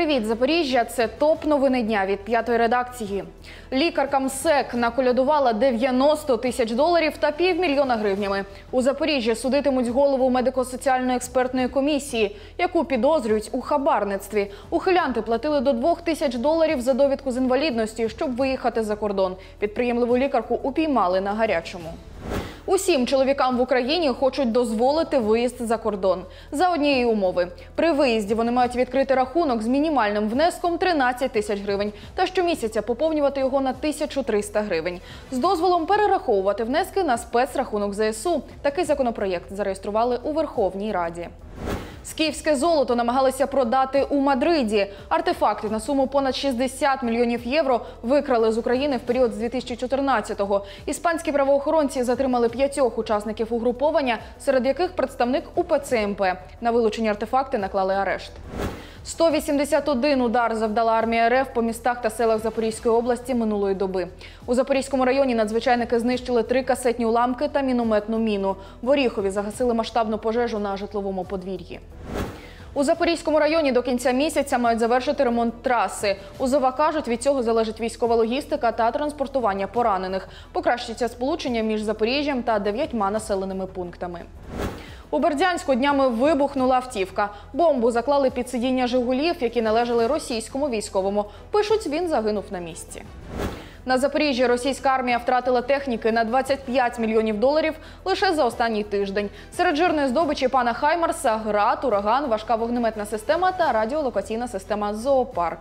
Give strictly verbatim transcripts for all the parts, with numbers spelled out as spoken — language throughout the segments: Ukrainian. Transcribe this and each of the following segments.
Привіт, Запоріжжя! Це топ-новини дня від п'ятої редакції. Лікарка МСЕК наколядувала дев'яносто тисяч доларів та півмільйона гривнями. У Запоріжжі судитимуть голову медико-соціальної експертної комісії, яку підозрюють у хабарництві. Ухилянти платили до двох тисяч доларів за довідку з інвалідності, щоб виїхати за кордон. Підприємливу лікарку упіймали на гарячому. Усім чоловікам в Україні хочуть дозволити виїзд за кордон. За однієї умови. При виїзді вони мають відкрити рахунок з мінімальним внеском тринадцять тисяч гривень та щомісяця поповнювати його на тисячу триста гривень. З дозволом перераховувати внески на спецрахунок ЗСУ. Такий законопроєкт зареєстрували у Верховній Раді. Скіфське золото намагалися продати у Мадриді. Артефакти на суму понад шістдесят мільйонів євро викрали з України в період з дві тисячі чотирнадцятого. Іспанські правоохоронці затримали п'ятьох учасників угруповання, серед яких представник УПЦ МП. На вилучені артефакти наклали арешт. сто вісімдесят один удар завдала армія РФ по містах та селах Запорізької області минулої доби. У Запорізькому районі надзвичайники знищили три касетні уламки та мінометну міну. В Оріхові загасили масштабну пожежу на житловому подвір'ї. У Запорізькому районі до кінця місяця мають завершити ремонт траси. У ЗОВА кажуть, від цього залежить військова логістика та транспортування поранених. Покращиться сполучення між Запоріжжям та дев'ятьма населеними пунктами. У Бердянську днями вибухнула автівка. Бомбу заклали під сидіння «Жигулів», які належали російському військовому. Пишуть, він загинув на місці. На Запоріжжі російська армія втратила техніки на двадцять п'ять мільйонів доларів лише за останній тиждень. Серед жирної здобичі пана Хаймарса – град, ураган, важка вогнеметна система та радіолокаційна система «Зоопарк».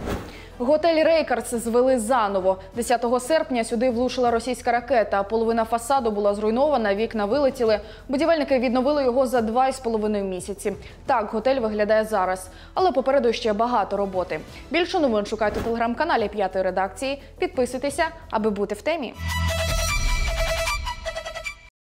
Готель «Рейкардс» звели заново. десятого серпня сюди влучила російська ракета. Половина фасаду була зруйнована, вікна вилетіли. Будівельники відновили його за два з половиною місяці. Так готель виглядає зараз. Але попереду ще багато роботи. Більше новин шукайте у телеграм-каналі п'ятої редакції. Підписуйтеся, аби бути в темі.